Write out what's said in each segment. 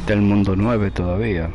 Del mundo 9 todavía.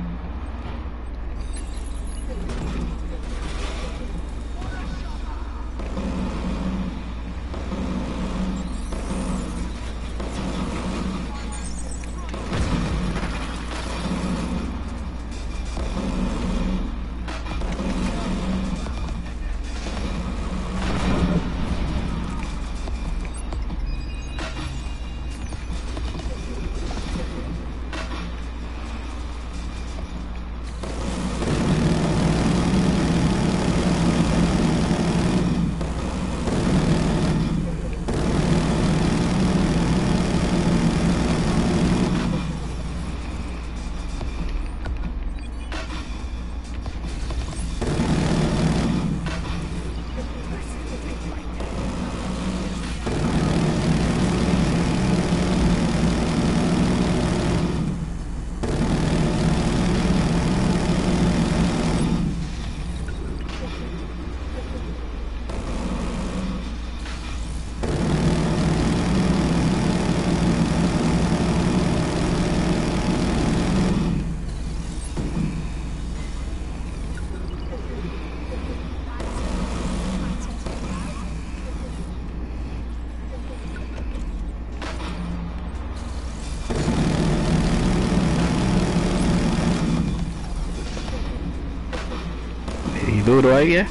Y duro ahí, ¿eh?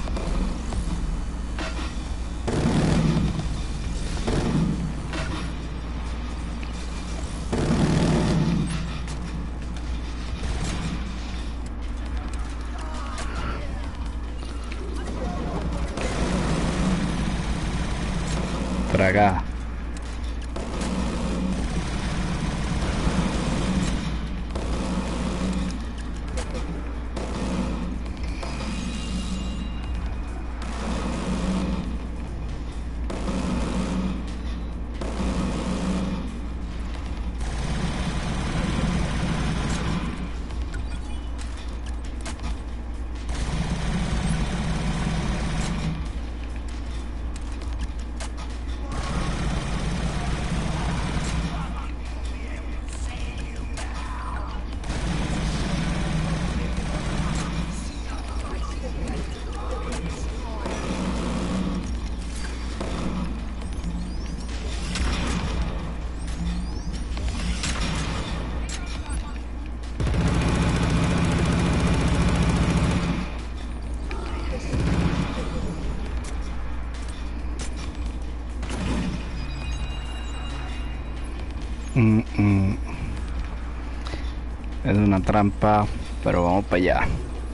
Para acá. Es una trampa, pero vamos para allá.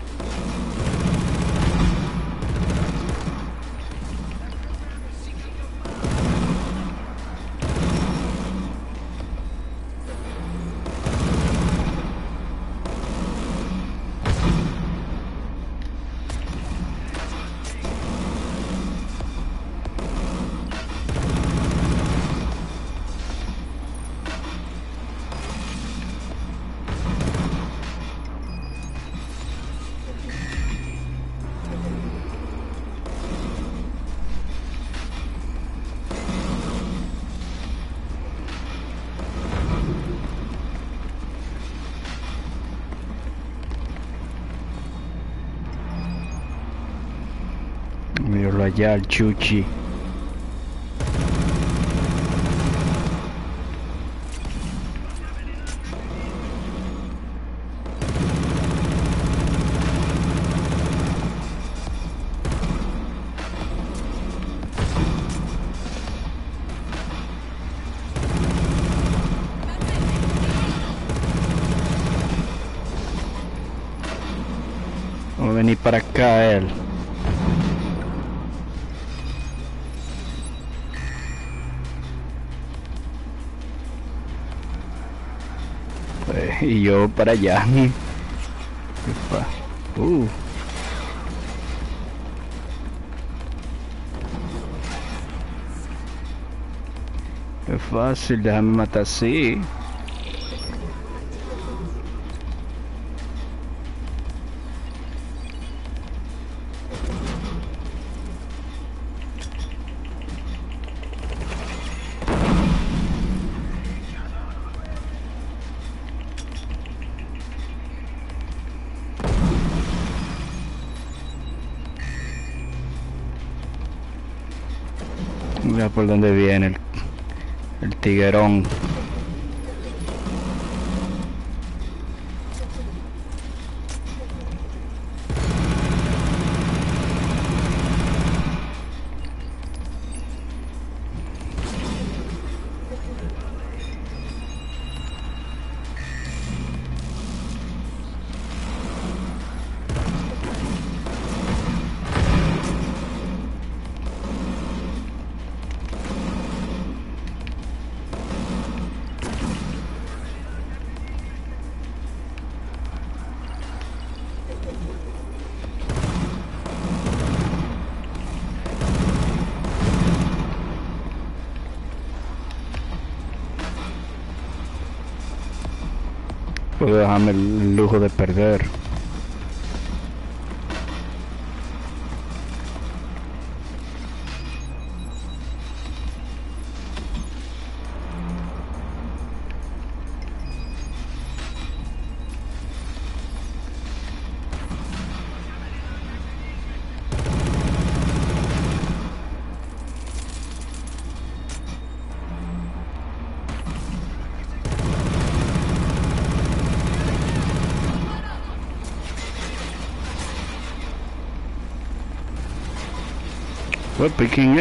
Míralo allá, el Chuchi. Vamos a venir para acá él. Y yo para allá. Es fácil, déjame matar así. Mira por dónde viene el tiguerón. Puedo dejarme el lujo de perder. Fue Pekín,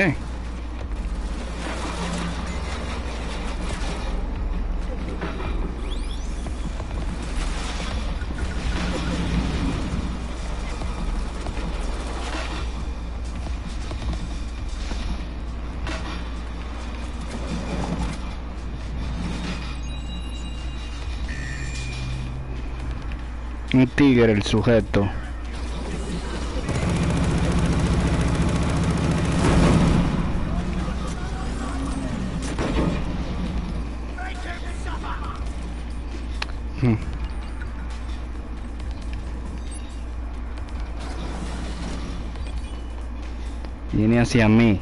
Un tigre el sujeto. Viene hacia mí.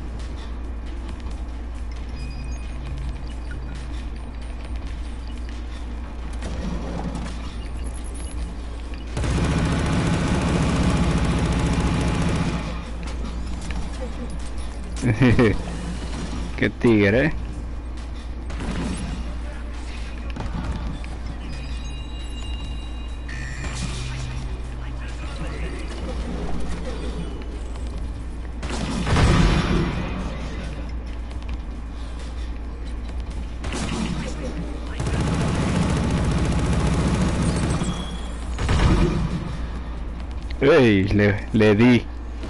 Qué tigre, ¡Ey! Le di.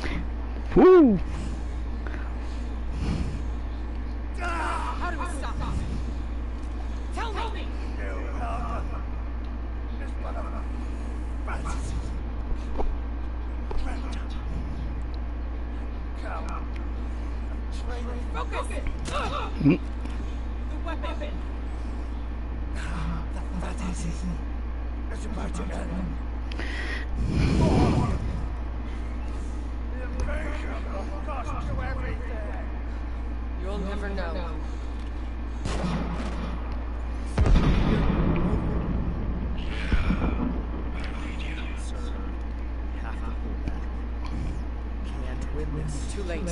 How do we stop this? Tell me! Focus! The weapon! That is it. It's about to end. You'll never know. Can't win this. Too late.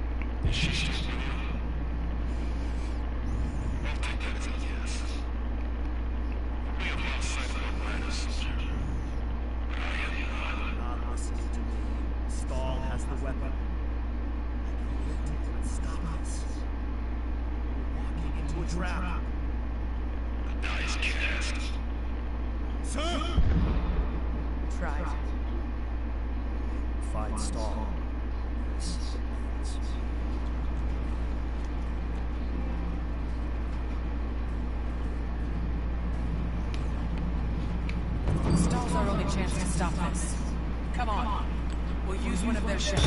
Not listening to me. Stahl has the weapon. Stop us. We're walking into a trap. The die is cast. Sir! Tried. Find Stahl. Stahl's our only chance to stop this. Come on. We'll use one of their ships.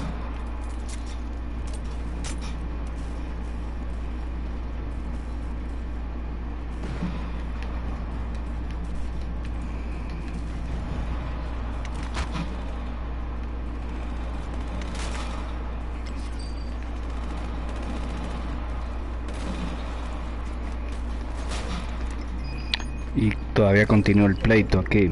Y todavía continúa el pleito aquí.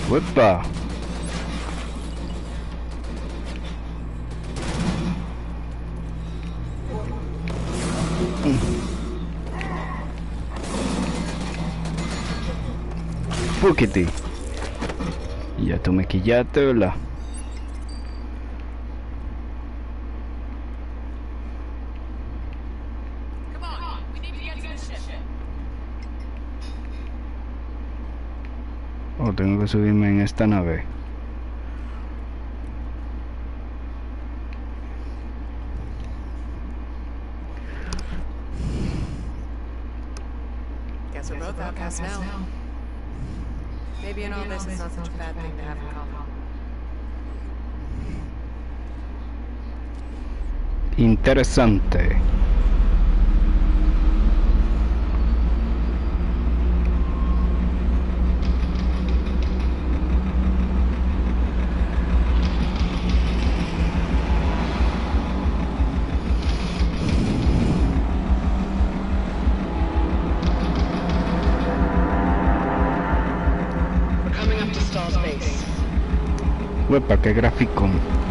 ¡Uepa! Pukiti. Ya tú me quillaste, ¿verdad? Come on, we need to get to the ship. O tengo que subirme en esta nave. Guess we're both outcasts now. Maybe in all this, it's not such a bad thing to have in common. Interesante. We're coming up to Stahl's base. Uepa, qué gráfico.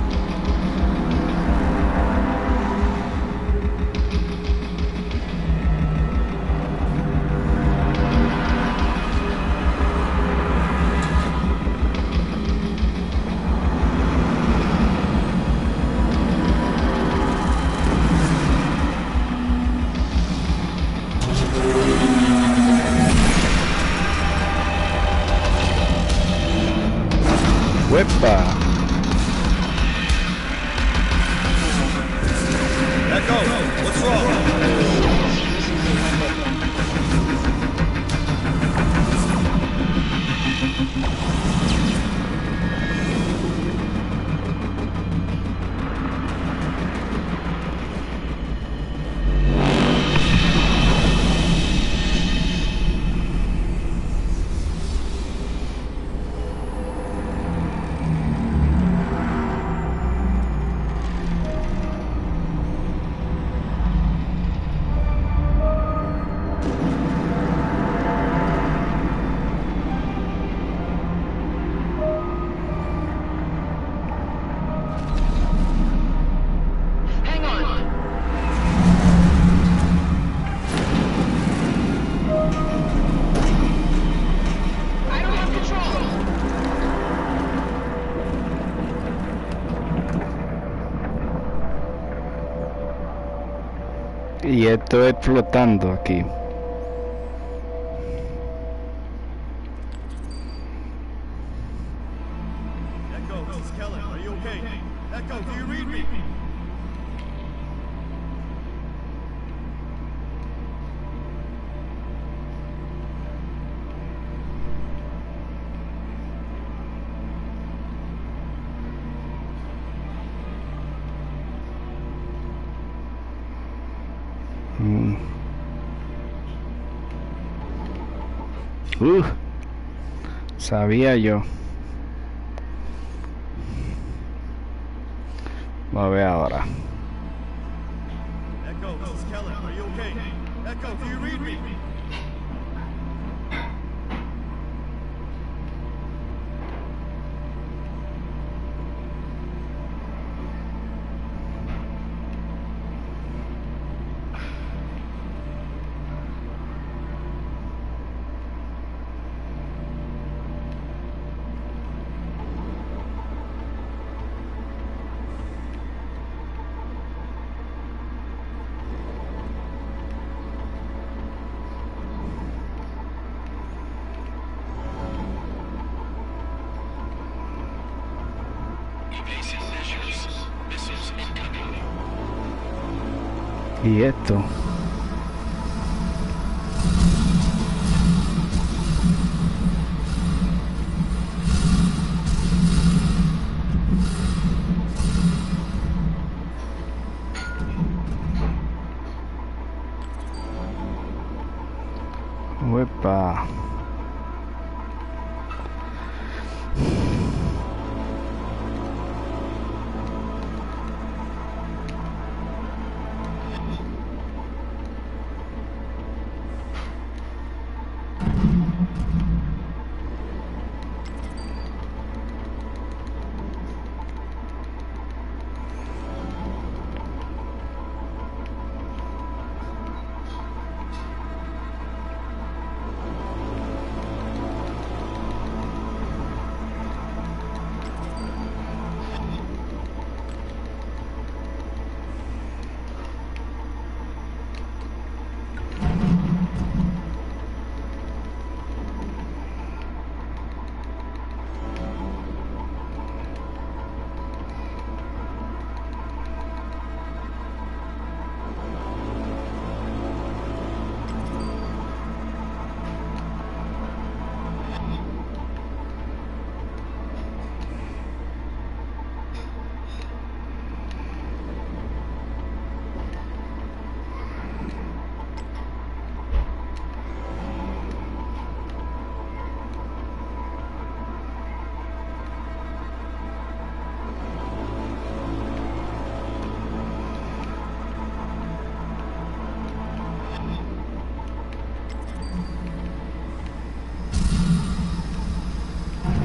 Uepa. Echo, what's wrong? Hang on. I don't have control. Y esto es flotando aquí. Echo, this is Kellen. Are you okay? Echo, do you read me? Mm. Sabía yo. Va a ver ahora. Echo, this is Kellen. Are you okay? Echo, do you read me? Y esto. Uepa.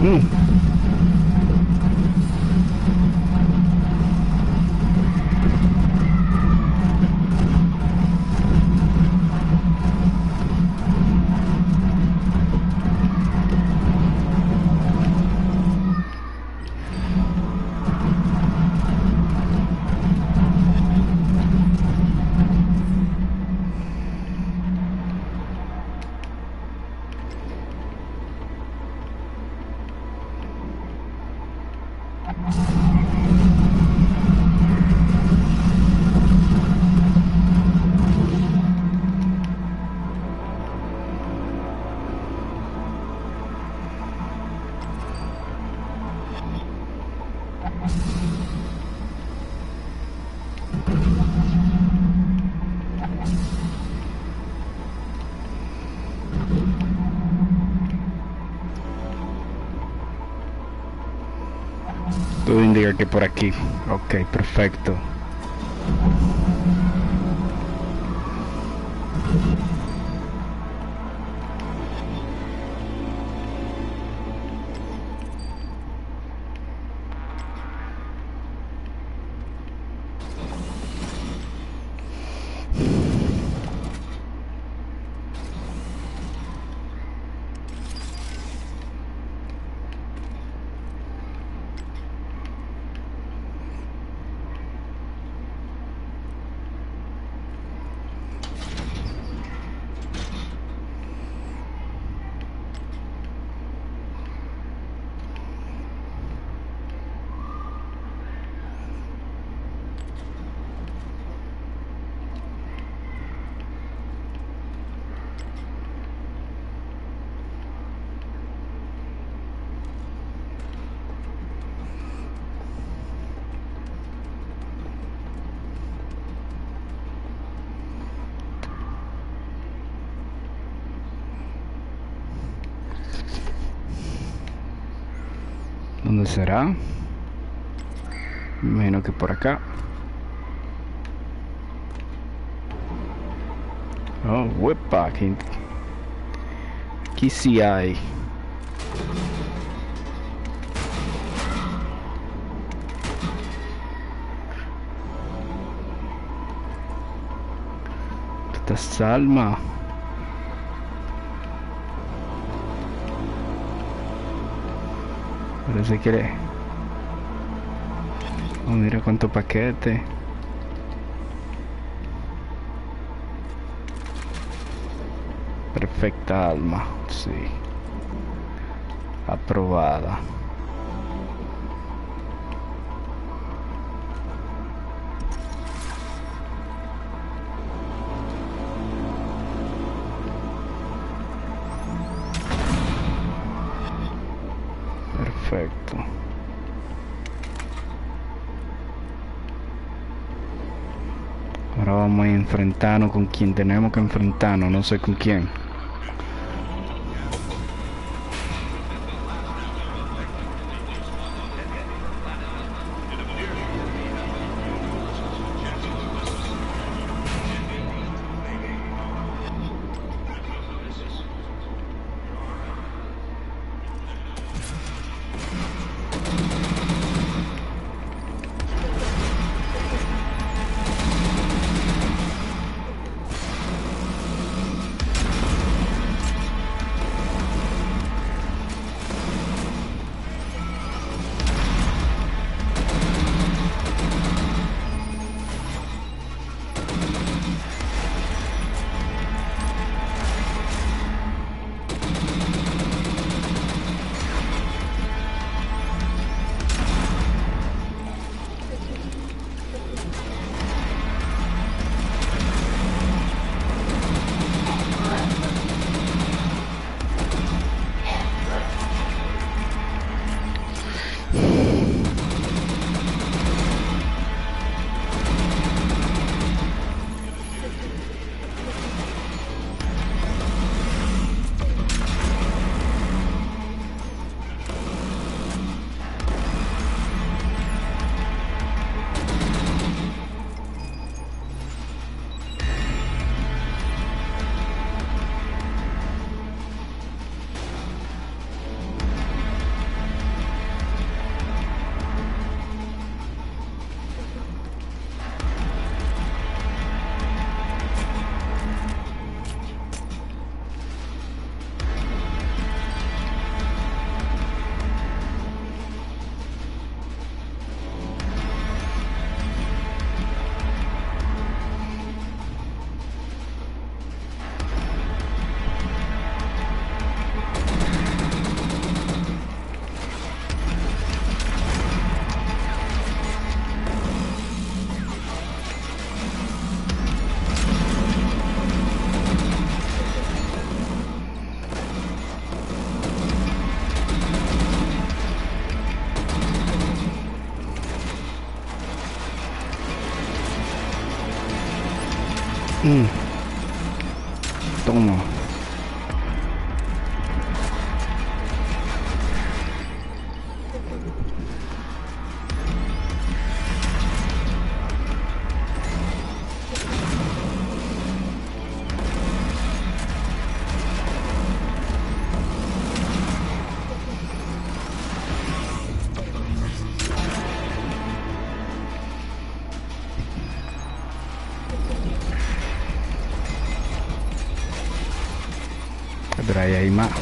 Todo indica que por aquí. Ok, perfecto. ¿Dónde será? Me imagino que por acá. Oh, huepa, aquí sí hay. Esta es Salma. Parece que... Oh, mira cuánto paquete. Perfecta Alma, sí. Aprobada. Perfecto. Ahora vamos a enfrentarnos con quien tenemos que enfrentarnos, no sé con quién. Toma. Pero ahí hay más.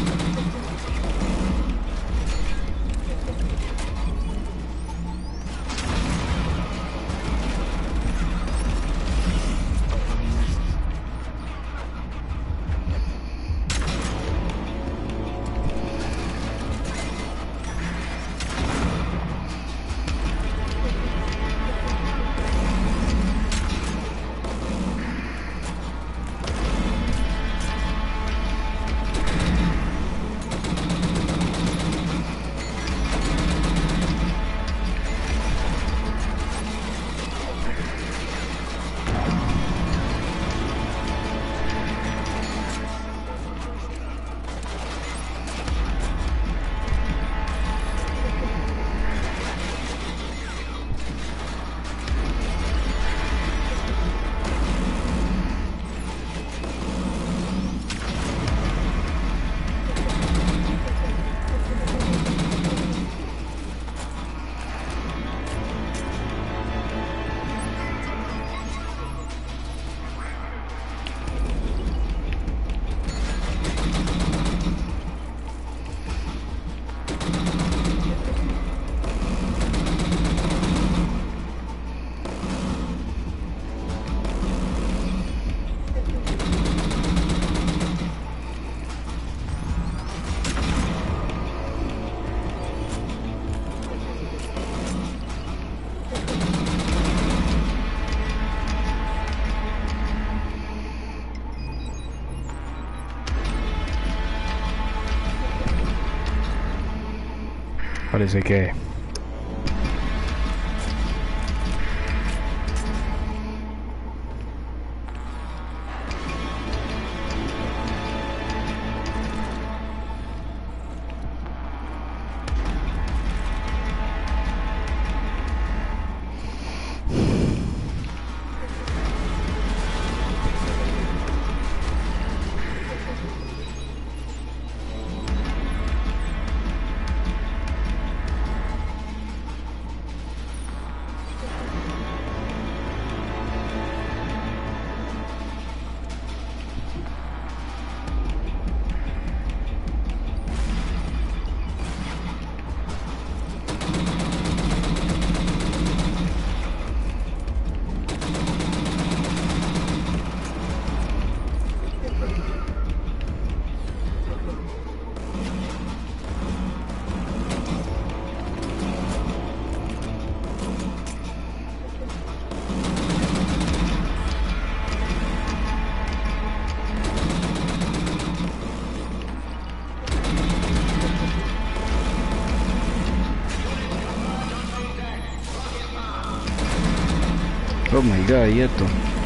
Parece que... Oh my god, ¿y esto?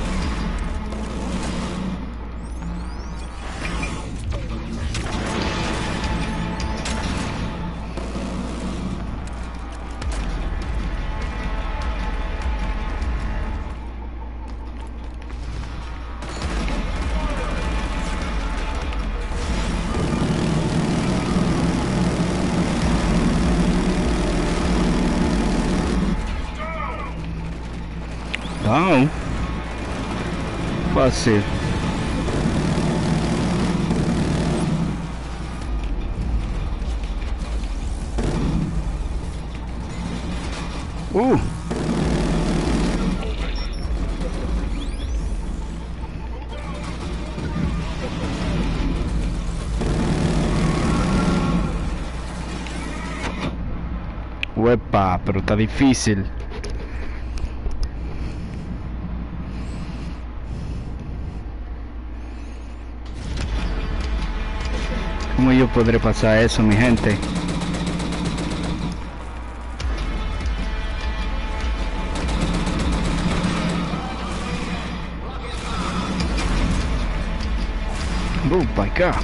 Down. Fácil. Uepa, pero está difícil. ¿Cómo yo podré pasar eso, mi gente? my God.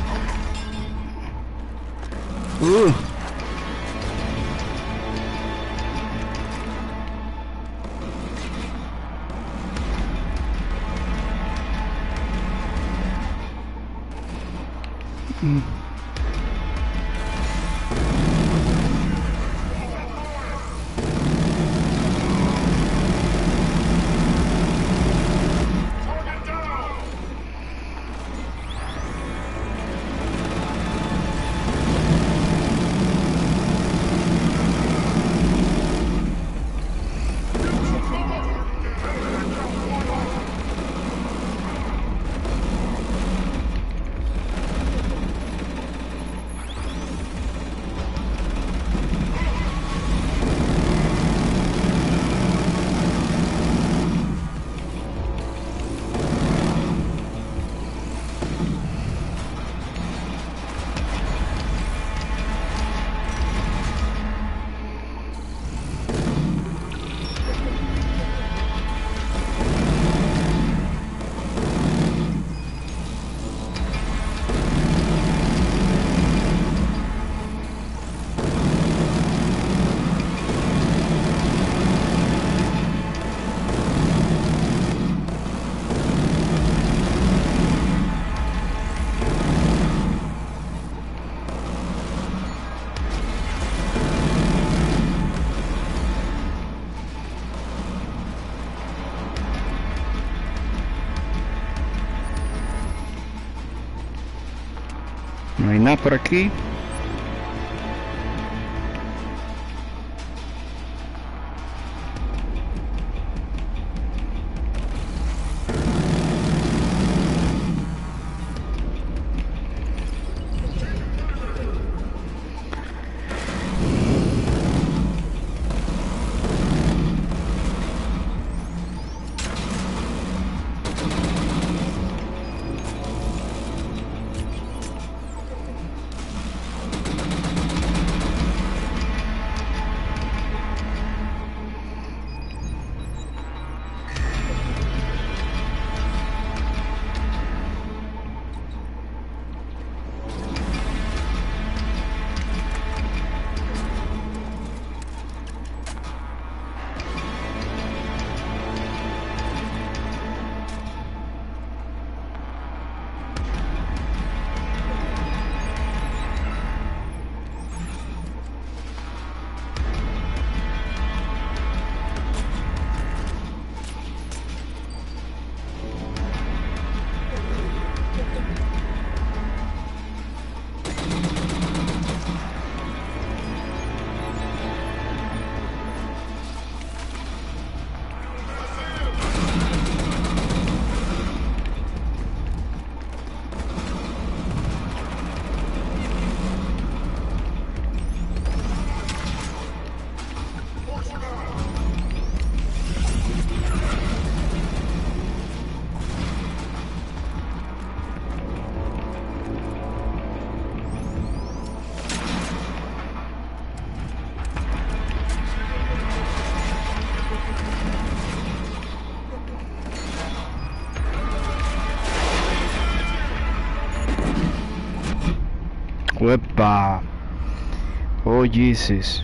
No hay nada por aquí. Uepa. Oh, Jesus.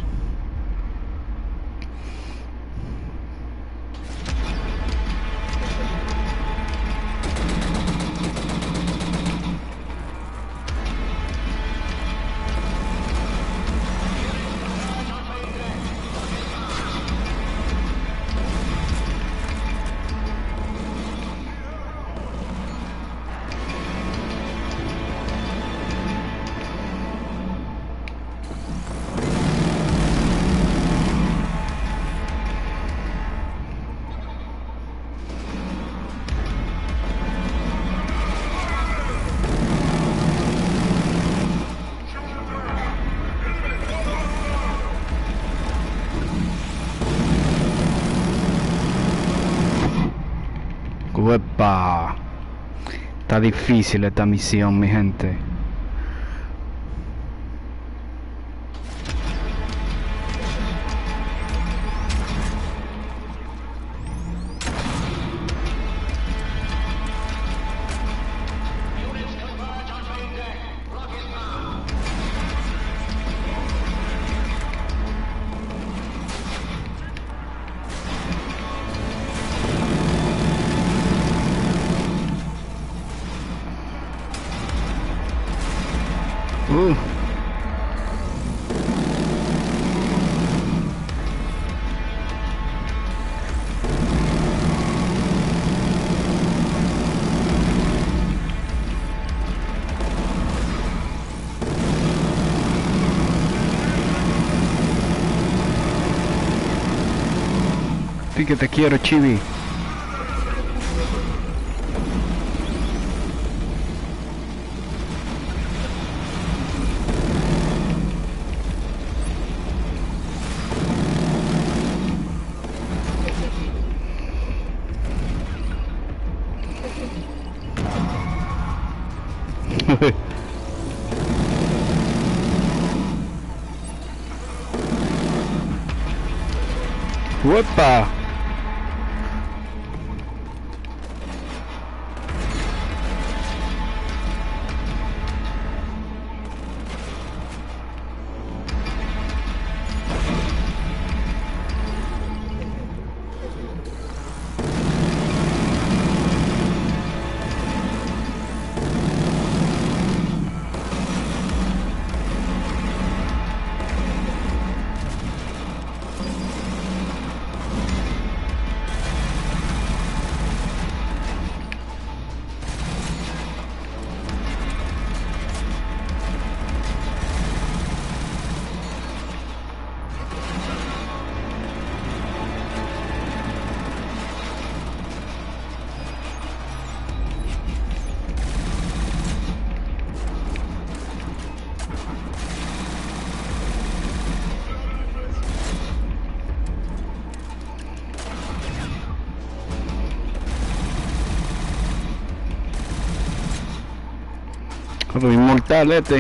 Uepa. Está difícil esta misión, mi gente. Uh. Sí que te quiero, Chibi. ¡Uepa! Pero inmortal este.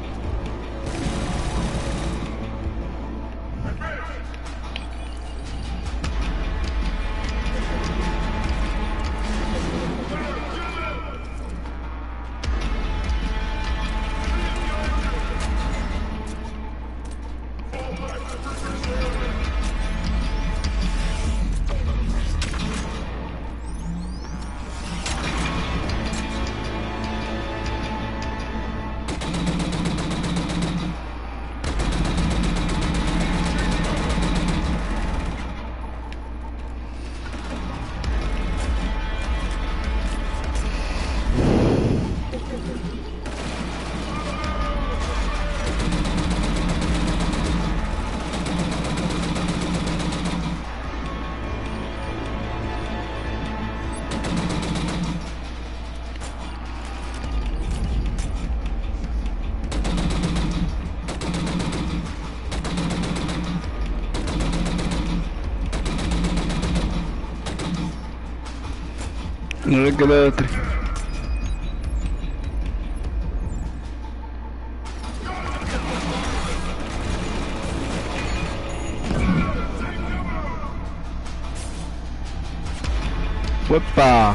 No le queda otra. ¡Uepa!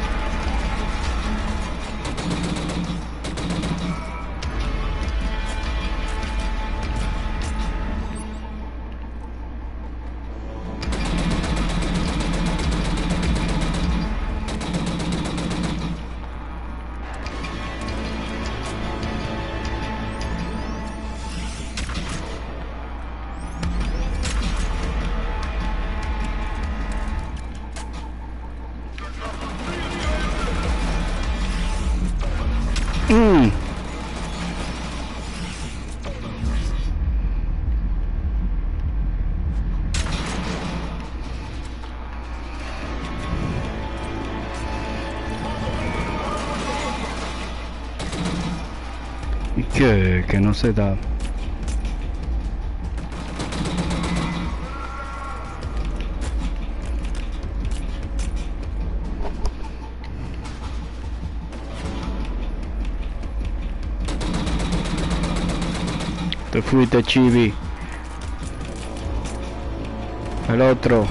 Que no se da. Te fuiste, Chibi. El otro.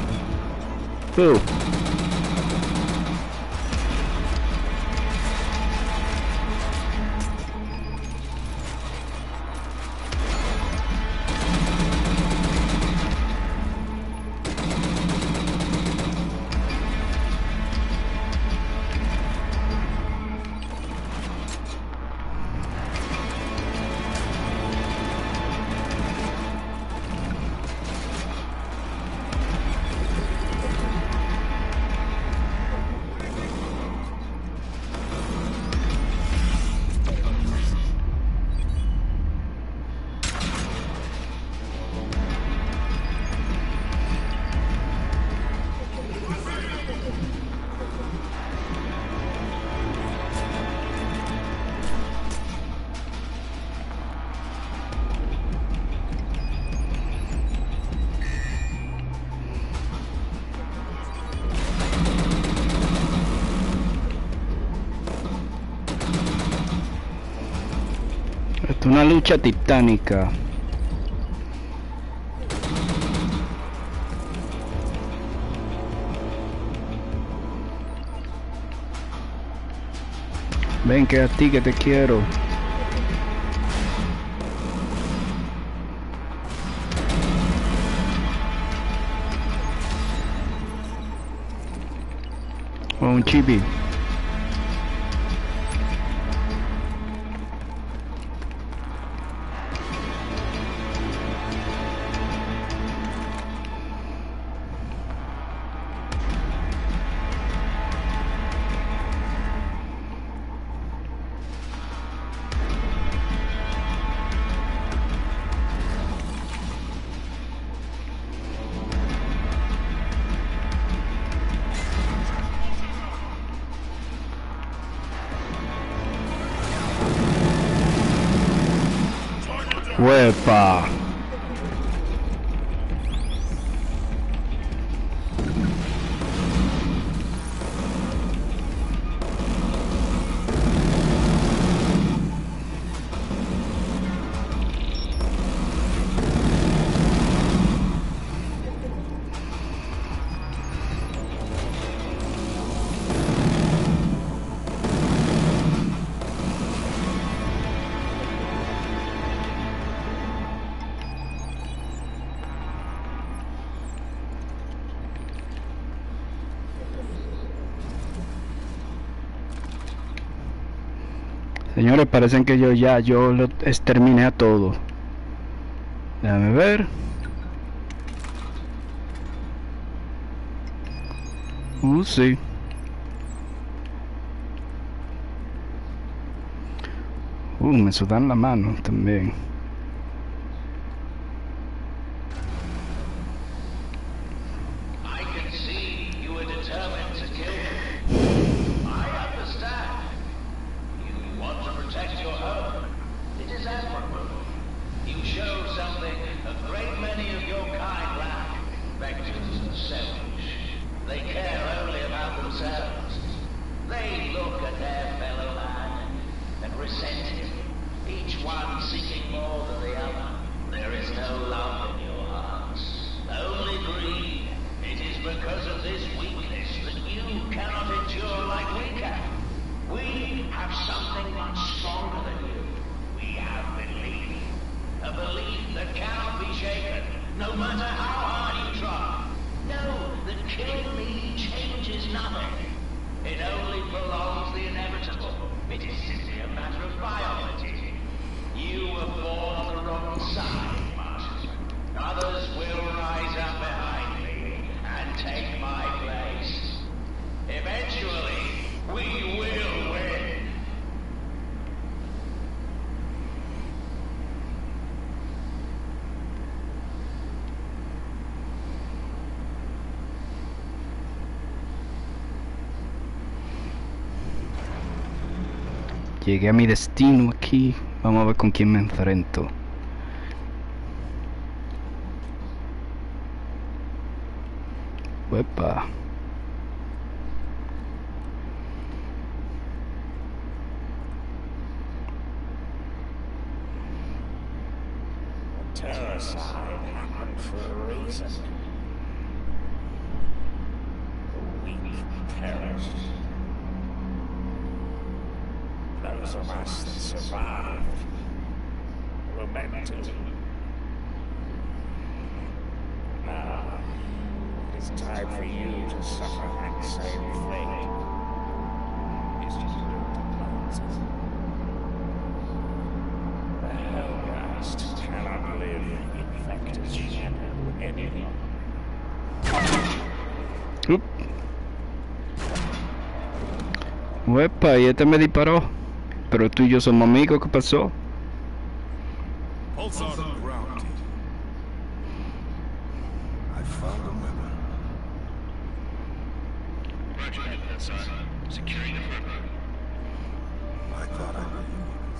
Una lucha titánica. Ven que a ti que te quiero. O un chibi. ¡Huepa! Señores, parecen que yo lo exterminé a todo. Déjame ver. Sí. Me sudan la mano también. Llegué a mi destino aquí. Vamos a ver con quién me enfrento. Uepa. Terracide happened for a reason. The weak perish. Those of us that survived were meant to. Now, it is time for you to suffer that same fate. The Hellgeist cannot live infected shadow any longer. Uepa, y este me disparó. Pero tú y yo somos amigos, ¿qué pasó? Pulsar grounded. I found a weapon. Roger that, Pulsar. Securing the perimeter. I thought I knew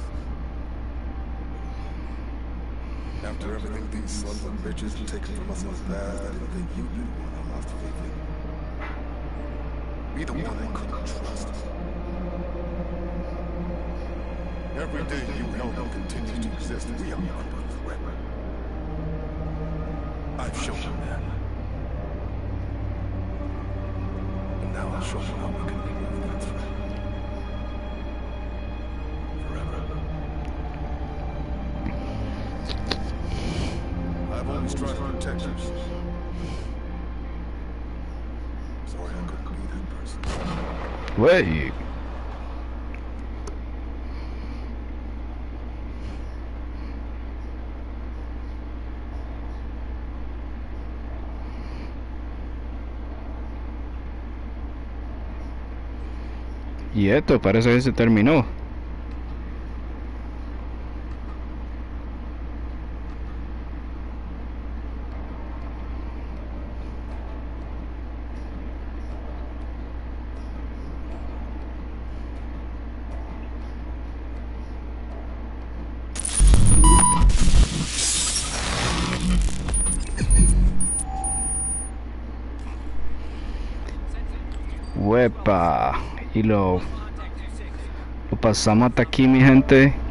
you. After everything these sons of bitches have taken from us in the past, I didn't think you'd be the one I lost faith in. Be the one I couldn't trust. Every day you help them continue to exist, we are under threat. I've shown them that. And now I'll show them how we can remove that threat. Forever. I've always tried to protect you. Sorry I couldn't be that person. Wait. Y esto parece que se terminó. Huepa. Y lo pasamos hasta aquí, mi gente.